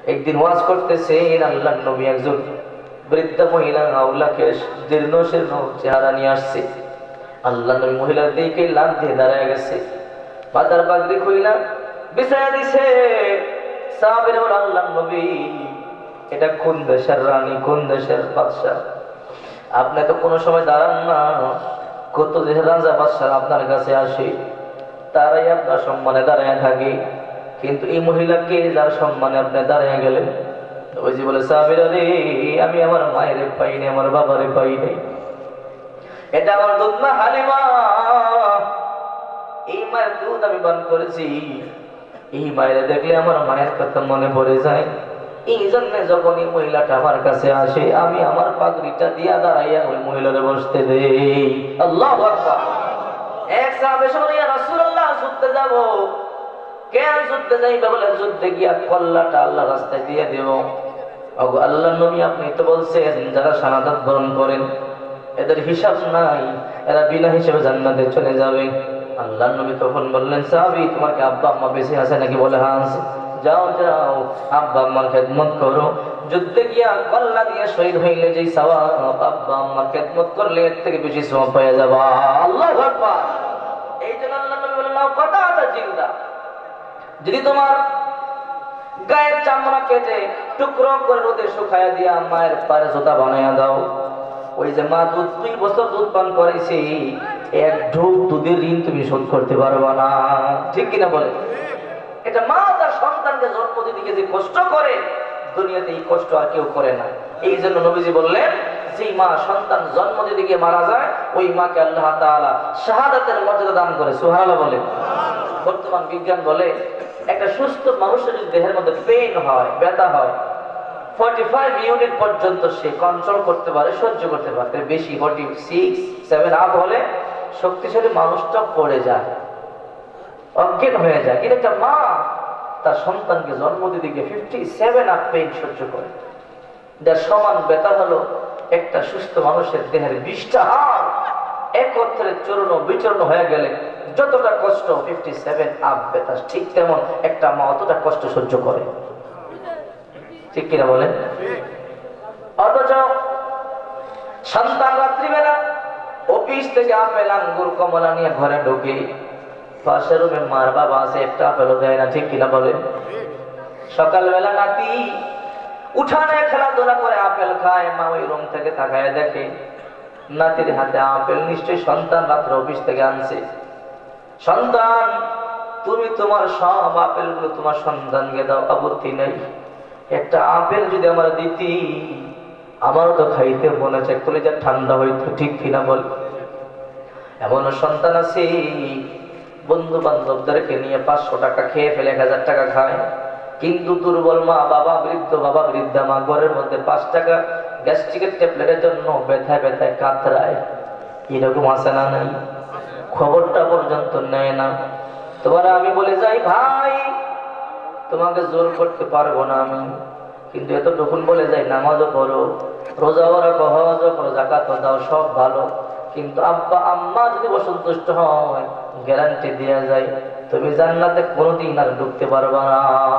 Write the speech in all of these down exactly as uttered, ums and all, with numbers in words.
একদিন ওয়াজ করতেছেন আল্লাহর নবী একজন বৃদ্ধা মহিলা আউলাকে জীর্ণ শীর্ণ চেহারা নিয়ে আসছে। আল্লাহর নবী মহিলার দিকে লাভ দিয়ে দাঁড়ায় গেছে, মাথার পাগড়ি খুইলা বিছায়া দিছে। সাহাবীরা বলে, আল্লাহর নবী এটা কোন দেশের রানী, কোন দেশের বাদশা? আপনি তো কোনো সময় দাঁড়ান না, কত দেশের রাজা বাদশা আপনার কাছে আসে, তারাই আপনার সম্মানে দাঁড়ায় থাকে, কিন্তু এই মহিলাকে যার সম্মানে আপনি দাঁড়ায় গেলেন। ওই যে বলে, সাহাবীরা রে, আমি আমার মায়ের পাইনি, আমার বাবারে পাইনি, এটা আমার দুধ মা হালিমা, এই মায়ের দুধ আমি পান করেছি। এই মায়ের দেখলে আমার মায়ের কথা মনে পড়ে যায়। এই জন্য যখন এই মহিলাটা আমার কাছে আসে, আমি আমার পাগড়িটা দিয়া দাঁড়াইয়া ওই মহিলারে বসতে দেই। আল্লাহু আকবার। এক সাহাবী শুনে, ইয়া রাসূলুল্লাহ, যুদ্ধে যাব। কেন যুদ্ধে যাইবা? বলে, যুদ্ধে গিয়া কল্লাটা আল্লাহর রাস্তায় দিয়ে দেব। ওগো আল্লাহর নবী, আপনি তো বলছেন যারা শাহাদাত বরণ করেন এদের হিসাব নাই, এরা বিনা হিসাবে জান্নাতে চলে যাবে। আল্লাহর নবী তখন বললেন, সাহাবী, তোমার কি আব্বা আম্মা বেঁচে আছে নাকি? বলে, হ্যাঁ আছে। যাও যাও, আব্বা আম্মার খেদমত করো। যুদ্ধে গিয়া কল্লা দিয়ে শহীদ হইলে যেই সওয়াব, আব্বা আম্মার খেদমত করলে এর থেকে বেশি সওয়াব পেয়ে যাবা। আল্লাহু আকবার। এই জন্য আল্লাহর নবী বললেন, কথাটা জিন্দা, যদি তোমার গায়ের চামড়া কেটে টুকরো করে রোদে শুকায়া দিয়া মায়ের পায়ে জুতা বানাইয়া দাও, ওই যে মা দুধ দুই বছর দুধ পান করেছে, এক ঢোক দুধের ঋণ তুমি শোধ করতে পারবা না। ঠিক কিনা বলে? এটা মা তার সন্তানকে জন্ম দিতে যে কষ্ট করে, দুনিয়াতে এই কষ্ট আর কেউ করে না। এই জন্য নবীজি বললেন, যেই মা সন্তান জন্ম দিতে গিয়ে মারা যায়, ওই মাকে আল্লাহ তাআলা শাহাদাতের মর্যাদা দান করে। সুবহানাল্লাহ বলে। বর্তমান বিজ্ঞান বলে, একটা সুস্থ মানুষের যদি দেহের মধ্যে পেইন হয়, ব্যথা হয়, পঁয়তাল্লিশ ইউনিট পর্যন্ত সে কন্ট্রোল করতে পারে, সহ্য করতে পারে। বেশি ছয়চল্লিশ সাত আপ হলে শক্তিশালী মানুষটা পড়ে যায়, অজ্ঞান হয়ে যায়। কিন্তু একটা মা তার সন্তানকে জন্ম দিতে গিয়ে সত্তর আপ পেইন সহ্য করে। যার সমান ব্যথা হলো একটা সুস্থ মানুষের দেহের বিশটা হাড় একত্রে চূর্ণ বিচূর্ণ হয়ে গেলে যতটা কষ্ট সত্তর আপ ব্যথা, ঠিক তেমন একটা মা অতটা কষ্ট সহ্য করে। ঠিক কিনা বলেন? অথচ সন্তান রাত্রিবেলা অফিস থেকে আপেল আঙ্গুর কমলা নিয়ে ঘরে ঢুকে, পাশের রুমে মার বাবা আছে, একটা আপেলও দেয় না। ঠিক কিনা বলেন? সকালবেলা নাতি উঠানে খেলাধুলা করে আপেল খায়, মা ওই রুম থেকে তাকায় দেখে নাতির হাতে আপেল, নিশ্চয়ই সন্তান রাত্রে অফিস থেকে আনছে। সন্তান, তুমি তোমার সব আপেল গুলো তোমার সন্তানকে দাও, আপত্তি নেই। একটা আপেল যদি আমার দিতি, আমারও তো খাইতে মনে চাই, কলিজা ঠান্ডা হইতো। ঠিক কিনা বল? এমন সন্তান আছে বন্ধু বান্ধবদেরকে নিয়ে পাঁচশো টাকা খেয়ে ফেলে এক হাজার টাকা খায়, কিন্তু দুর্বল মা বাবা, বৃদ্ধ বাবা বৃদ্ধা মা ঘরের মধ্যে পাঁচ টাকা গ্যাস্ট্রিকের ট্যাবলেটের জন্য ব্যথায় ব্যথায় কাতরায়। এরকম আছে না? নাই? খবরটা পর্যন্ত নেয় না। তোমার আমি বলে যাই, ভাই তোমাকে জোর করতে পারবো না আমি, কিন্তু এতটুকুন বলে যাই, নামাজও পড়ো, রোজাও রাখো, হজও করো, যাকাতও দাও, সব ভালো, কিন্তু আব্বা আম্মা যদি অসন্তুষ্ট হয়, গ্যারান্টি দেয়া যায় তুমি জান্নাতে কোনোদিন আর ঢুকতে পারবা না।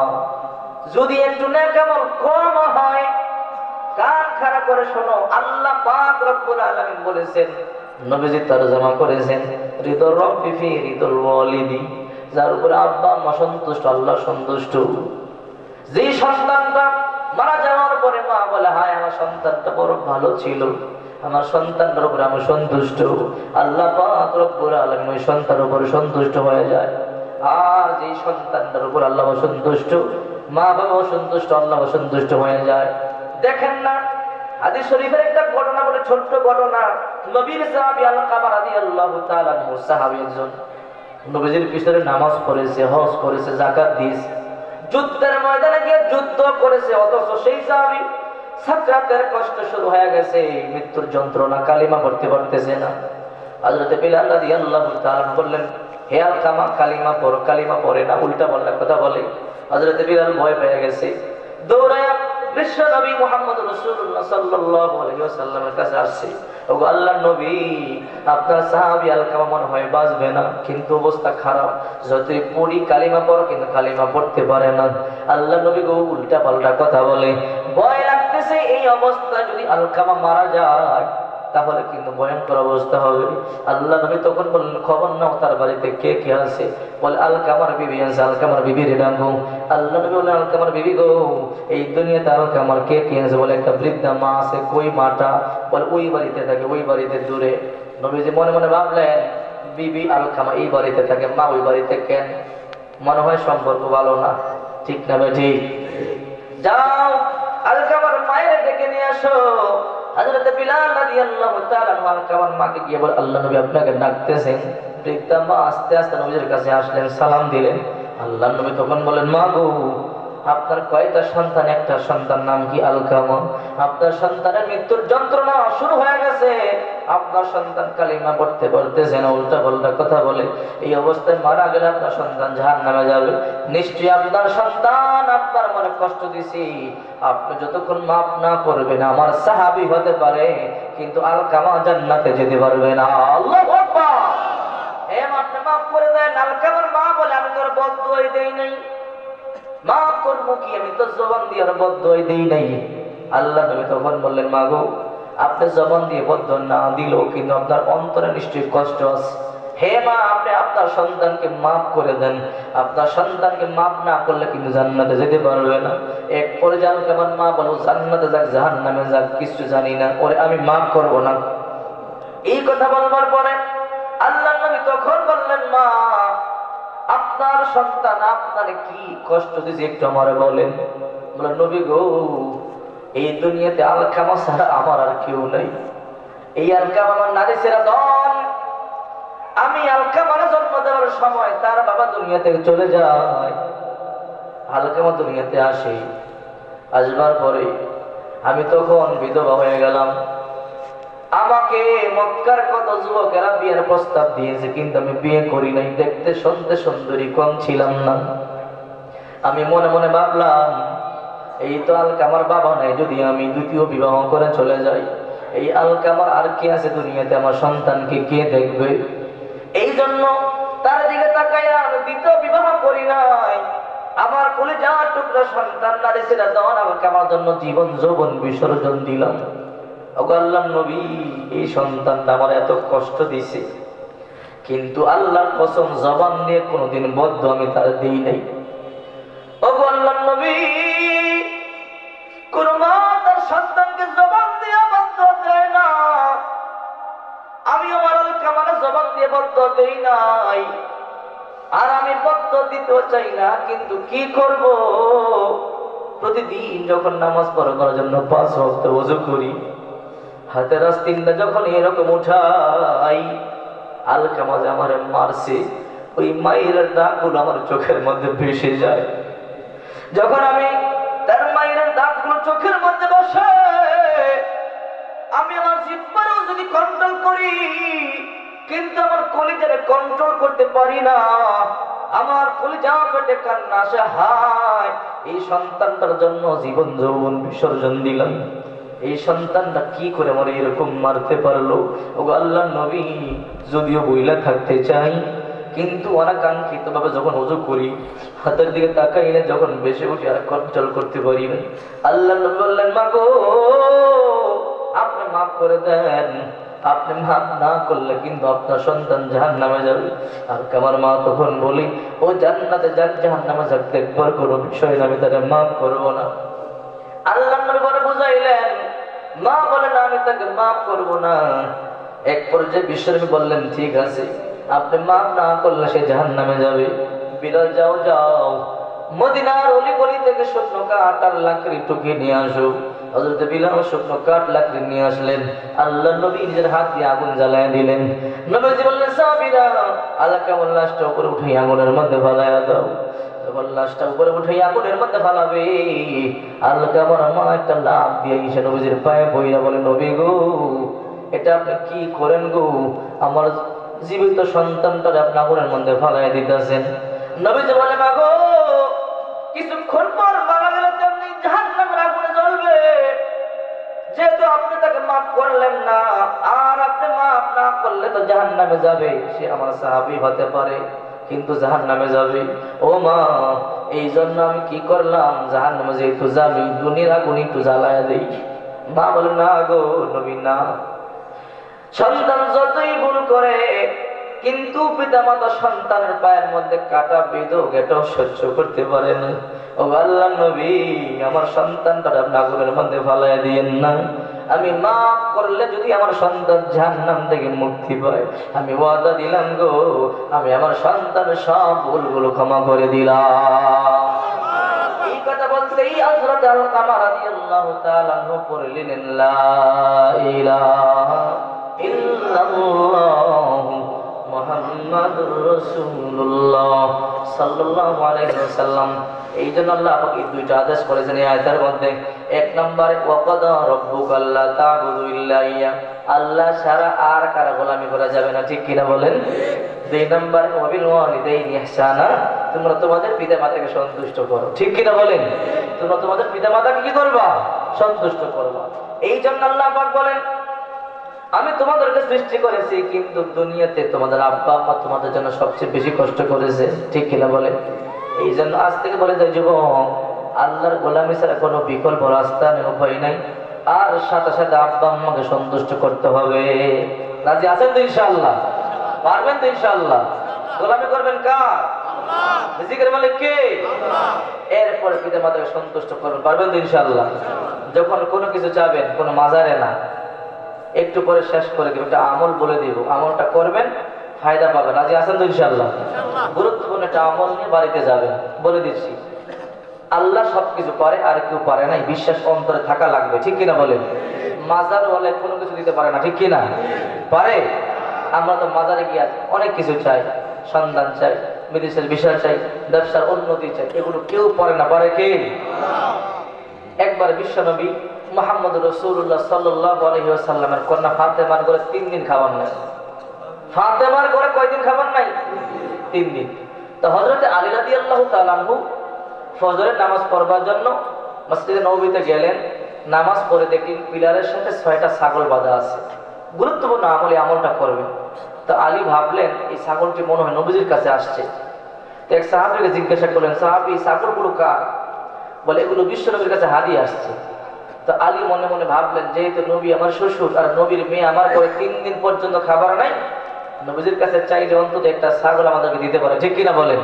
যদি একটু নেক আমল কম হয়, কান খাড়া করে শোনো, আল্লাহ পাক রব্বুল আলামিন বলেছেন, নবীজি তরজমা করেছেন, রিদুর রব্বি ফি রিদুল ওয়ালিদি, যার উপরে আব্বা আম্মা সন্তুষ্ট, আল্লাহ সন্তুষ্ট। যে সন্তানটা মারা যাওয়ার পরে মা বলে, হায় আমার সন্তানটা বড় ভালো ছিল, আমার সন্তানের উপরে আমি সন্তুষ্ট, আল্লাহ পাক রব্বুল আলামিন ওই সন্তানের উপরে সন্তুষ্ট হয়ে যায়। আর যে সন্তানটার উপর আল্লাহ অসন্তুষ্ট, মা বাবা অসন্তুষ্ট, আল্লাহ অসন্তুষ্ট হয়ে যায়। দেখেন না, হাদিস শরীফের একটা ঘটনা বলে, ছোট্ট ঘটনা। নবীর সাহাবী আল-কামা রাদিয়াল্লাহু তাআলা আনহু, সাহাবী একজন, নবীজির পিছনে নামাজ পড়েছে, হজ করেছে, যাকাত দিয়েছে, যুদ্ধের ময়দানে গিয়ে যুদ্ধ করেছে, অথচ সেই সাহাবী সাকরাতের কষ্ট শুরু হয়ে গেছে, মৃত্যুর যন্ত্রণা, কালিমা পড়তে পারতেছে না। হযরত বিলাল রাদিয়াল্লাহু তাআলা বললেন, হে আল-কামা, কালিমা পড়ো। কালিমা পড়ে না, উল্টা পাল্টা কথা বলে। হযরত বিলাল ভয় পেয়ে গেছে, দৌড়ায়া বিশ্ব নবী মুহাম্মদ রাসূলুল্লাহ সাল্লাল্লাহু আলাইহি ওয়াসাল্লামের কাছে আসছে, ওগো আল্লাহর নবী, আপনার সাহাবী আলকামা মনে হয় বাঁচবে না, কিন্তু অবস্থা খারাপ, যতই পড়ি কালিমা পড়ো কিন্তু কালিমা পড়তে পারে না। আল্লাহর নবী গো উল্টা পাল্টা কথা বলে, ভয় লাগতেছে এই অবস্থা যদি আলকামা মারা যায় তাহলে কিন্তু ভয়ঙ্কর অবস্থা হবে। আল্লাহ নবী তখন বললেন, খবর নাও তার বাড়িতে কে কে আছে। বলে আলকামার বিবি আছে, আলকামার বিবির ডাকো। আল্লাহ নবী বললেন, আলকামার বিবি গো, এই দুনিয়াতে আলকামার কে কে আছে? বলে একটা বৃদ্ধা মা আছে। কই মাটা? বলে ওই বাড়িতে থাকে, ওই বাড়িতে দূরে। নবীজি মনে মনে ভাবলেন, বিবি আলকামা এই বাড়িতে থাকে, মা ওই বাড়িতে কেন? মনে হয় সম্পর্ক ভালো না, ঠিক না বেঠি? যাও আলকামার মায়ের ডেকে নিয়ে আসো। হযরত বিলাল রাদিয়াল্লাহু তাআলা আলকামার মাকে গিয়ে বলে, আল্লাহ নবী আপনাকে ডাকতেছেন। বৃদ্ধা মা আস্তে আস্তে নবীর কাছে আসলেন, সালাম দিলেন। আল্লাহ নবী তখন বলেন, মা গো, আপনার কয়টা সন্তান? একটা সন্তান নাম কি? আলকামা। আপনার সন্তানের মৃত্যুর যন্ত্রণা শুরু হয়ে গেছে, আপনার সন্তান কালিমা পড়তে পড়তেছে না, উল্টা পাল্টা কথা বলে, এই অবস্থায় মারা গেলে আপনার সন্তান জাহান্নামে যাবে। নিশ্চয়ই আপনার সন্তান আপনার মনে কষ্ট দিছি, আপনি যতক্ষণ মাফ না করবেন আমার সাহাবী হতে পারে, কিন্তু আলকামা জান্নাতে যেতে পারবে না। আল্লাহু আকবার। হে আপনি মাফ করে দেন। আলকামার মা বলে, আমি তোর বদদুয়াই দেই নাই, মাফ করবো কি, আমি তো জবান দিয়ে আর বদদুয়াই দেই নাই। আল্লাহ নবী তখন বললেন, মা গো, আপনি জবান দিয়ে বদদুয়া না দিলেও কিন্তু আপনার অন্তরে নিশ্চয়ই কষ্ট আছে। হে মা, আপনি আপনার সন্তানকে মাফ করে দেন। আপনার সন্তানকে মাফ না করলে কিন্তু জান্নাতে যেতে পারবে না। এক পর্যায়ে আলকামার মা বলো, জান্নাতে যাক জাহান্নামে যাক কিছু জানি না, ওরে আমি মাফ করব না। এই কথা বলবার পরে আল্লাহ নবী তখন বললেন, মা, আপনার সন্তান আপনার কি কষ্ট দিয়েছে একটু আমারে বলেন। বলে, নবী গো, এই দুনিয়াতে আলকামা ছাড়া আমার আর কেউ নাই। এই আলকামা আমার নারী ছেড়া দন। আমি আলকামার জন্ম দেওয়ার সময় তার বাবা দুনিয়া থেকে চলে যায়, আলকামা দুনিয়াতে আসে। আসবার পরে আমি তখন বিধবা হয়ে গেলাম। আমাকে মক্কার কত যুবকেরা বিয়ের প্রস্তাব দিয়েছে, কিন্তু আমি বিয়ে করি নাই। দেখতে শুনতে সুন্দরী কম ছিলাম না। আমি মনে মনে ভাবলাম, এই তো আলকামার বাবা নাই, যদি আমি দ্বিতীয় বিবাহ করে চলে যাই, এই আলকামার আর কে আছে দুনিয়াতে? আমার সন্তানকে কে দেখবে? এই জন্য তার দিকে তাকাইয়া আমি দ্বিতীয় বিবাহ করি নাই। আমার কলিজা টুকরা সন্তান নারী ছেড়ে দেওয়ান আমাকে আমার জন্য জীবন যৌবন বিসর্জন দিলাম। ওগো আল্লাহর নবী, এই সন্তানটা আমার এত কষ্ট দিছে, কিন্তু আল্লাহর কসম জবান দিয়ে কোনোদিন বদ্ধ আমি তার দিই নাই। ওগো আল্লাহর নবী, কোন মা তার সন্তানকে জবান দিয়ে বদ্ধ দেয় না। আমি আমার আলকামার জবান দিয়ে বদ্ধ দেই নাই, আর আমি বদ্ধ দিতেও চাই না, কিন্তু কি করব? প্রতিদিন যখন নামাজ পড়ার জন্য পাঁচ ওয়াক্ত ওযু করি, হাতের আস্তিনটা যখন এরকম উঠাই, আলকামা যে আমার মারছে, ওই মায়ের দাগগুলো আমার চোখের মধ্যে ভেসে যায়। যখন আমি তার মায়ের দাগগুলো চোখের মধ্যে বসে, আমি আমার জিহ্বারও যদি কন্ট্রোল করি, কিন্তু আমার কলিজারে কন্ট্রোল করতে পারি না। আমার কলিজা পেটে কান্না আসে, হায়, এই সন্তানটার জন্য জীবন যৌবন বিসর্জন দিলাম, এই সন্তানটা কি করে আমার এরকম মারতে পারলো? ওগো আল্লাহর নবী, যদিও বইলা থাকতে চাই, কিন্তু অনাকাঙ্ক্ষিত ভাবে যখন ওযু করি, হাতের দিকে তাকাইলে যখন বেশি উঠে আর কন্ট্রোল করতে পারি না। আল্লাহর নবী বললেন, মা গো, আপনি মাফ করে দেন। আপনি মাফ না করলে কিন্তু আপনার সন্তান জাহান্নামে যাবে। আর আমার মা তখন বলি, ও জান্নাতে যাক জাহান্নামে যাক, দেখবার কোনো বিষয় না, আমি তাকে মাফ করবো না। আল্লাহর নবী বলে বুঝাইলেন, মা বলে না আমি তাকে মাফ করব না। এক পর্যায়ে বিশ্বনবী বললেন, ঠিক আছে, আপনি মাফ না করলে সে জাহান্নামে যাবে। বিলাল, যাও যাও, মদিনার অলি গলি থেকে শুকনো কাঠ আর লাকড়ি টুকে নিয়ে আসো। হযরত বিলাল শুকনো কাঠ লাকড়ি নিয়ে আসলেন। আল্লাহর নবী নিজের হাত দিয়ে আগুন জ্বালায় দিলেন। নবীজি বললেন, সাহাবীরা, আলকামার লাশটা উপরে উঠে আগুনের মধ্যে ফেলাইয়া দাও। যখন লাশটা উপরে উঠে আগুনের মধ্যে ফালাবে, আলকামার মা একটা লাফ দিয়ে এসে নবীজির পায়ে বইরা বলে, নবী গো, এটা আপনি কি করেন গো? আমার জীবিত সন্তানটারে আপনি আগুনের মধ্যে ফালাইয়া দিতেছেন। নবীজি বলে, মা গো, কিছুক্ষণ পর মারা গেলে তেমনি জাহান্নামের আগুনে জ্বলবে। বলেন না, আর আপনি মাফ না করলে তো জাহান্নামে যাবে। সে আমার সাহাবী হতে পারে, কিন্তু জাহান্নামে যাবে। ও মা, এই জন্য আমি কি করলাম, জাহান্নামে যেহেতু যাবে দুনিয়ার আগুন একটু জ্বালায়া দেই। মা বলে না গো নবী না। সন্তান যতই ভুল করে, কিন্তু পিতামাতা সন্তানের পায়ের মধ্যে কাটা বিধুক এটাও সহ্য করতে পারে না। ও আল্লাহর নবী, আমার সন্তানটা আপনি আগুনের মধ্যে ফালাইয়া দিয়েন না। আমি মাফ করলে যদি আমার সন্তান জাহান্নাম থেকে মুক্তি পায়, আমি ওয়াদা দিলাম গো, আমি আমার সন্তানের সব ভুলগুলো ক্ষমা করে দিলাম। এই কথা বলতেই হযরত আলকামা রাদিয়াল্লাহু তাআলা আনহু পড়লেন লা ইলাহা ইল্লাল্লাহু মুহাম্মাদুর রাসূলুল্লাহ সাল্লাল্লাহু আলাইহি ওয়াসাল্লাম। এই জন্য আল্লাহ আমাকে দুইটা আদেশ করেছেন এই আয়াতের মধ্যে। এক নম্বরে ওয়াকাদা রাব্বুকা আল্লা তা'বুদু ইল্লা ইয়া, আল্লাহ ছাড়া আর কারো গোলামি করা যাবে না, ঠিক কিনা বলেন। দুই নম্বরে ওয়াবিল ওয়ালিদাইনি ইহসানা, তোমরা তোমাদের পিতামাতাকে সন্তুষ্ট করো, ঠিক কিনা বলেন। তোমরা তোমাদের পিতামাতাকে কি করবা, সন্তুষ্ট করবা। এই জন্য আল্লাহ পাক বলেন আমি তোমাদেরকে সৃষ্টি করেছি, কিন্তু দুনিয়াতে তোমাদের আব্বা আম্মা তোমাদের জন্য সবচেয়ে বেশি কষ্ট করেছে, ঠিক কিনা বলে। এই জন্য আজ থেকে বলে যাই যুবক, আল্লাহর গোলামি ছাড়া কোনো বিকল্প রাস্তা নেই, উপায় নাই। আর সাথে সাথে আব্বা আম্মাকে সন্তুষ্ট করতে হবে। রাজি আছেন তো ইনশাআল্লাহ? পারবেন তো ইনশাআল্লাহ? গোলামি করবেন কার? আল্লাহ। রিজিকের মালিক কে? আল্লাহ। এরপরে পিতা মাতাকে সন্তুষ্ট করবেন, পারবেন তো ইনশাআল্লাহ? যখন কোনো কিছু চাবেন, কোনো মাজারে না, একটু পরে শেষ করে দেব, একটা আমল বলে দিব, আমলটা করবেন, ফায়দা পাবেন। রাজি আছেন তো ইনশাআল্লাহ? গুরুত্বপূর্ণ একটা আমল নিয়ে বাড়িতে যাবেন, বলে দিচ্ছি। আল্লাহ সবকিছু পারে, আর কেউ পারে না, বিশ্বাস অন্তরে থাকা লাগবে, ঠিক কিনা বলেন। মাজার হলে কোনো কিছু দিতে পারে না, ঠিক কিনা? পারে? আমরা তো মাজারে গিয়ে অনেক কিছু চাই, সন্তান চাই, বিদেশের বিষয় চাই, ব্যবসার উন্নতি চাই, এগুলো কেউ পারে না, পারে কে? একবার বিশ্বনবী মুহাম্মদ রাসূলুল্লাহ সাল্লাল্লাহু আলাইহি ওয়াসাল্লামের কন্যা ফাতেমার ঘরে তিন দিন খাবার নাই। ফাতেমার ঘরে কয়দিন খাবার নাই? তিন দিন। তো হযরত আলী রাদিয়াল্লাহু তাআলা আনহু ফজরের নামাজ পড়বার জন্য মসজিদে নববীতে গেলেন। নামাজ পড়ে দেখলেন পিলারের সাথে ছয়টা ছাগল বাঁধা আছে। গুরুত্বপূর্ণ আমল, এই আমলটা করবেন। তো আলী ভাবলেন এই ছাগলটি মনে হয় নবীজির কাছে আসছে। তো এক সাহাবীকে জিজ্ঞাসা করলেন, সাহাবী ছাগলগুলো কার? বলে এগুলো বিশ্বনবীর কাছে হাদিয়া আসছে। তো আলী মনে মনে ভাবলেন, যেহেতু নবী আমার শ্বশুর আর নবীর মেয়ে আমার ঘরে তিন দিন পর্যন্ত খাবার নাই, নবীজির কাছে চাইলে অন্তত একটা ছাগল আমাদেরকে দিতে পারে, ঠিক কিনা বলেন।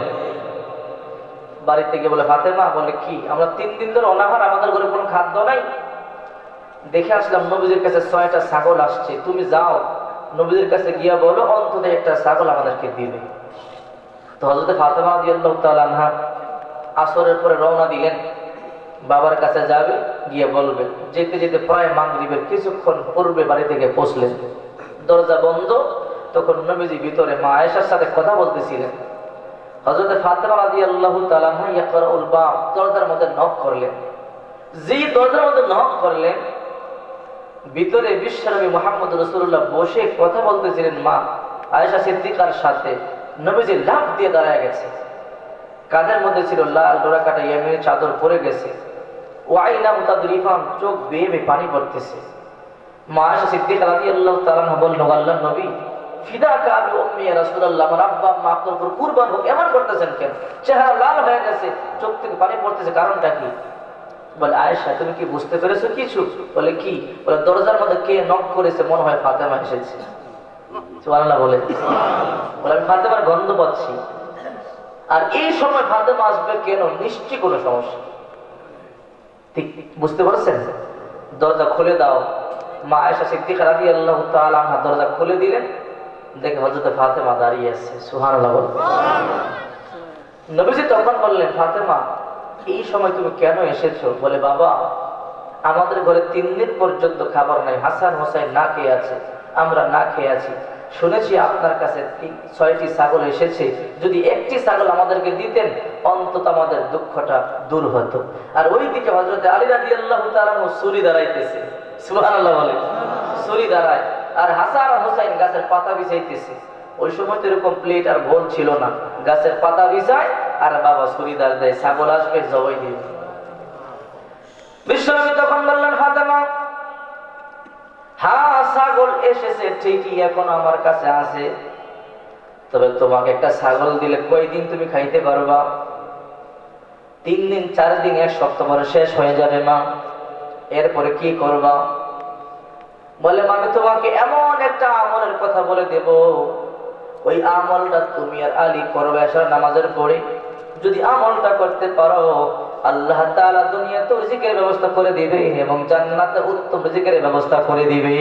বাড়িতে গিয়ে বলে ফাতেমা, বলে কি আমরা তিন দিন ধরে অনাহার, আমাদের ঘরে কোনো খাদ্য নাই, দেখে আসলাম নবীজির কাছে ছয়টা ছাগল আসছে, তুমি যাও নবীজির কাছে গিয়া বলো অন্তত একটা ছাগল আমাদেরকে দিবে। তো হযরত ফাতেমা রাদিয়াল্লাহু তাআলা আনহা আসরের পরে রওনা দিলেন, বাবার কাছে যাবে, গিয়ে বলবে। যেতে যেতে প্রায় মাগরিবের কিছুক্ষণ পূর্বে বাড়ি থেকে পৌঁছলেন। দরজা বন্ধ, তখন নবীজি ভিতরে মা আয়েশার সাথে কথা বলতেছিলেন। হযরত ফাতেমা রাদিয়াল্লাহু তাআলা আনহা ইয়াকরাউল বাব, দরজার মধ্যে নক করলেন। যে দরজার মধ্যে নক করলেন, ভিতরে বিশ্বনবী মুহাম্মদ রাসূলুল্লাহ বসে কথা বলতেছিলেন মা আয়েশা সিদ্দিকার সাথে। নবীজি লাফ দিয়ে দাঁড়ায় গেছে, কাঁধের মধ্যে ছিল লাল ডোরাকাটা ইয়ামিনী চাদর পরে গেছে। ওয়াইনা মুতাদরিফান, চোখ বেয়ে বেয়ে পানি পড়তেছে। মা আয়েশা সিদ্দিকা রাদিয়াল্লাহু তাআলা আনহা বললেন, আল্লাহর নবী ফিদাকা আবি উম্মি ইয়া রাসূলুল্লাহ, আমার আব্বা আম্মা আপনার উপর কুরবান হোক, এমন করতেছেন কেন? চেহারা লাল হয়ে গেছে, চোখ থেকে পানি পড়তেছে, কারণটা কি? বলে আয়েশা তুমি কি বুঝতে পেরেছো কিছু? বলে কি? বলে দরজার মধ্যে কে নক করেছে, মনে হয় ফাতেমা এসেছে। সুবহানাল্লাহ বলে। বলে আমি ফাতেমার গন্ধ পাচ্ছি। আর এই সময় ফাতেমা আসবে কেন? নিশ্চয়ই কোনো সমস্যা। ঠিক বুঝতে পারছেন? দরজা খুলে দাও। মা আয়েশা সিদ্দিকা রাদিয়াল্লাহু তাআলা আনহা দরজা খুলে দিলেন, দেখে হযরত ফাতেমা দাঁড়িয়ে আছে। সুবহানাল্লাহ বলে। নবীজি তখন বললেন, ফাতেমা এই সময় তুমি কেন এসেছো? বলে বাবা আমাদের ঘরে তিন দিন পর্যন্ত খাবার নাই, হাসান হোসেন না খেয়ে আছে, আমরা না খেয়ে আছি। শুনেছি আপনার কাছে ছয়টি ছাগল এসেছে, যদি একটি ছাগল আমাদেরকে দিতেন অন্তত আমাদের দুঃখটা দূর হতো। আর ওই দিকে হযরত আলী রাদিয়াল্লাহু তাআলা ছুরি দাঁড়াইতেছে। সুবহানাল্লাহ বলে। ছুরি দাঁড়ায়, আর হাসান আর হোসেন গাছের পাতা বিছাইতেছে। ওই সময় তো এরকম প্লেট আর বোল ছিল না, গাছের পাতা বিছায় আর বাবা ছুরি দাঁড় দেয়, ছাগল আসবে জবাই দিবে। বিশ্বনবী তখন বললেন, ফাতেমা হাসান এসেছে ঠিকই, এখন আমার কাছে আছে, তবে তোমাকে একটা ছাগল দিলে কয়দিন তুমি খাইতে পারবা? তিন দিন, চার দিন, এক সপ্তাহ পরে শেষ হয়ে যাবে মা, এরপরে কি করবা? বলে আমি তোমাকে এমন একটা আমলের কথা বলে দেব, ওই আমলটা তুমি আর আলী করবে এশার নামাজের পরে। যদি আমলটা করতে পারো, আল্লাহ তাআলা দুনিয়াতে রিজিকের ব্যবস্থা করে দিবে এবং জান্নাতে উত্তম রিজিকের ব্যবস্থা করে দিবে।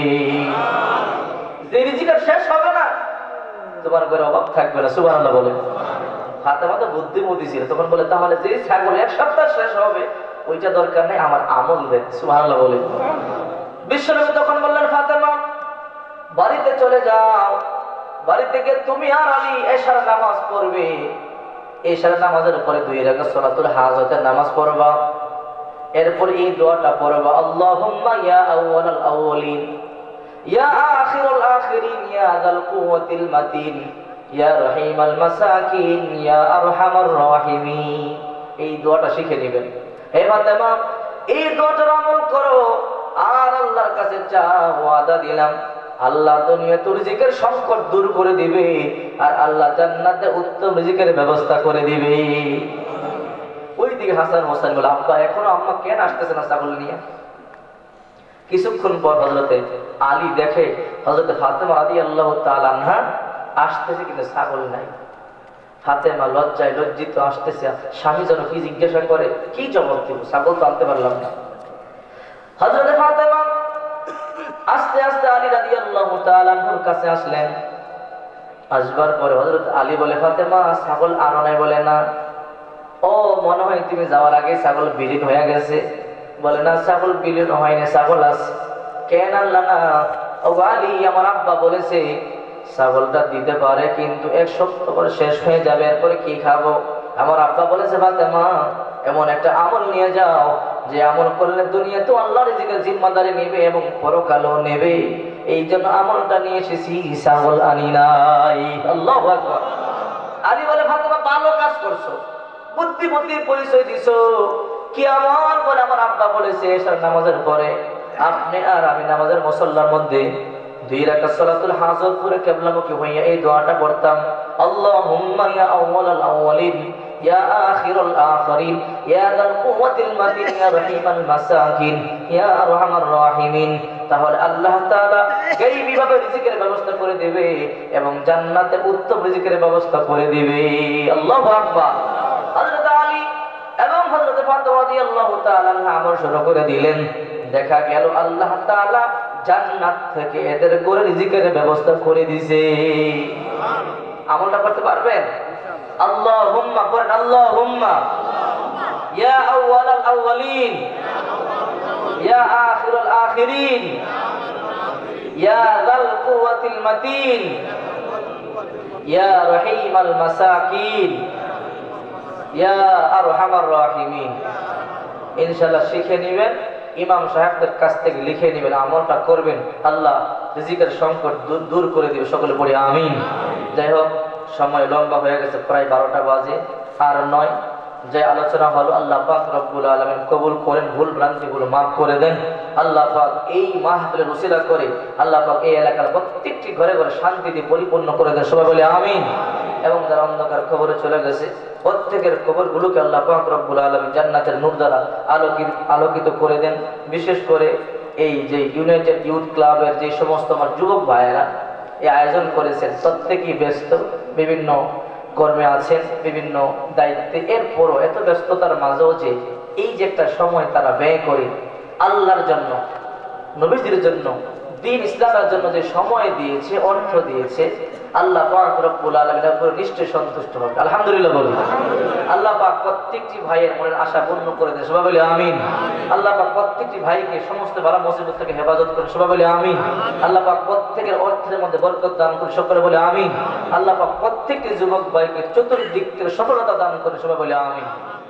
যে রিজিকের শেষ হবে না, তোমার ঘরে অভাব থাকবে না। সুবহানাল্লাহ বলে। ফাতেমা তো বুদ্ধিমতী ছিল, তখন বলে তাহলে যে ছাগল এক সপ্তাহ শেষ হবে ওইটা দরকার নেই, আমার আমল দেখ। সুবহানাল্লাহ বলে। বিশ্বনবী তখন বললেন, ফাতেমা বাড়িতে চলে যাও, বাড়িতে গিয়ে তুমি আর আলী এশার নামাজ পড়বে। এশার নামাজের পরে দুই রাকাত সালাতুল হাজাতের নামাজ পড়বা, এরপর এই দোয়াটা পড়বা, আল্লাহুম্মা ইয়া আউয়ালাল আউয়ালিন ইয়া আখিরুল আখিরিন ইয়া যাল কুওয়াতিল মাতিন ইয়া রহিমাল মাসাকিন ইয়া আরহামার রাহিমিন। এই দোয়াটা শিখে নেবেন। হে ফাতেমা, এই দোয়াটার আমল করো আর আল্লাহর কাছে চাও, ওয়াদা দিলাম আল্লাহ দুনিয়াতে রিজিকের সংকট দূর করে দিবে আর আল্লাহ জান্নাতে উত্তম রিজিকের ব্যবস্থা করে দিবে। ওইদিকে হাসান হোসেন বলে, আব্বা এখনো আম্মা কেন আসতেছে না ছাগল নিয়ে? কিছুক্ষণ পর হযরতে আলী দেখে হযরতে ফাতেমা রাদিয়াল্লাহু তাআলা আনহা আসতেছে, কিন্তু ছাগল নাই। ফাতেমা লজ্জায় লজ্জিত আসতেছে, স্বামী যেন কি জিজ্ঞাসা করে, কি জবাব দিব, ছাগল তো আনতে পারলাম না। হযরতে ফাতেমা আস্তে আস্তে আলী রাদিয়াল্লাহু তাআলা আনহুর কাছে আসলেন। আসবার পরে হযরত আলী বলে, ফাতেমা ছাগল আনো নাই? বলে না। ও মনে হয় তুমি যাওয়ার আগে ছাগল বিলীন হয়ে গেছে। বলে না, ছাগল বিলীন হয়নি, ছাগল আছে। কেন আনলা না? ও আলী, আমার আব্বা বলেছে ছাগলটা দিতে পারে, কিন্তু এক সপ্তাহ পরে শেষ হয়ে যাবে, এরপরে কি খাবো? আমার আব্বা বলেছে ফাতেমা এমন একটা আমল নিয়ে যাও যে আমল করলে দুনিয়াতেও আল্লাহর রিজিকের জিম্মাদারি নেবে এবং পরকালও নেবে। এই জন্য আমলটা নিয়ে এসেছি, ছাগল আনি নাই। আল্লাহু আকবার। আলী বলে, ফাতেমা ভালো কাজ করছো, বুদ্ধিমতীর পরিচয় দিছো। কি আমল? বলে আমার আব্বা বলেছে এশার নামাজের পরে আপনি আর আমি নামাজের মুসল্লার মধ্যে দুই রাকাত সালাতুল হাজাত পড়ে কিবলামুখী হইয়া এই দোয়াটা পড়তাম, আল্লাহুম্মা ইয়া আউয়ালাল আউয়ালিন ইয়া আখিরুল আখিরিন ইয়া যাল কুওয়াতিল মাতিন ইয়া রহিমাল মাসাকিন ইয়া আরহামার রাহিমিন। তাহলে আল্লাহ তাআলা গায়বীভাবে রিজিকের ব্যবস্থা করে দেবে এবং জান্নাতে উত্তম রিজিকের ব্যবস্থা করে দিবে। আল্লাহু আকবার। হযরত আলী এবং হযরত ফাতেমা রাদিয়াল্লাহু তাআলা আনহা আমল শুরু করে দিলেন। দেখা গেল আল্লাহ তাআলা জান্নাত থেকে এদের করে রিজিকের ব্যবস্থা করে দিয়েছে। আমলটা করতে পারবেন? আল্লাহুম্মা পড়েন, আল্লাহুম্মা ইয়া আউয়ালাল আউয়ালিন ইয়া আখিরুল আখিরিন ইয়া যাল কুওয়াতিল মাতিন ইয়া রহিমাল মাসাকিন ইয়া আরহামার রাহিমিন। ইনশাআল্লাহ শিখে নেবেন, ইমাম সাহেবদের কাছ থেকে লিখে নেবেন, আমলটা করবেন, আল্লাহ রিজিকের সংকট দূর করে দিবে। সকলে পড়ি আমিন। যাই হোক, সময় লম্বা হয়ে গেছে, প্রায় বারোটা বাজে আর নয়। যে আলোচনা হলো আল্লাহ পাক রব্বুল আলামিন কবুল করেন, ভুল ভ্রান্তিগুলো মাফ করে দেন। আল্লাহ পাক এই মাহফিলের উসিলা করে আল্লাহ পাক এই এলাকার প্রত্যেকটি ঘরে ঘরে শান্তি দিয়ে পরিপূর্ণ করে দেন। সবাই বলে আমিন। এবং যারা অন্ধকার কবরে চলে গেছে প্রত্যেকের কবরগুলোকে আল্লাহ পাক রব্বুল আলামিন জান্নাতের নূর দ্বারা আলোকিত আলোকিত করে দেন। বিশেষ করে এই যে ইউনাইটেড ইউথ ক্লাবের যে সমস্ত আমার যুবক ভাইয়েরা এই আয়োজন করেছেন, প্রত্যেকেই ব্যস্ত, বিভিন্ন কর্মে আছেন, বিভিন্ন দায়িত্বে। এরপরও এত ব্যস্ততার মাঝেও যে এই যে একটা সময় তারা ব্যয় করে আল্লাহর জন্য, নবীজির জন্য, দ্বীন ইসলামের জন্য যে সময় দিয়েছে, অর্থ দিয়েছে, আল্লাহ পাক রব্বুল আলামিনের উপর নিশ্চয় সন্তুষ্ট হবে। আলহামদুলিল্লাহ বলি। আল্লাহ পাক প্রত্যেকটি ভাইয়ের মনের আশা পূর্ণ করে দেন। সবাই বলি আমিন। আল্লাহ পাক প্রত্যেকটি ভাইকে সমস্ত বালা মুসিবত থেকে হেফাজত করেন। সবাই বলি আমিন। আল্লাহ পাক প্রত্যেকের অর্থের মধ্যে বরকত দান করে। সকলে বলি আমিন। আল্লাহ পাক প্রত্যেকটি যুবক ভাইকে চতুর্দিক থেকে সফলতা দান করে। সবাই বলি আমিন।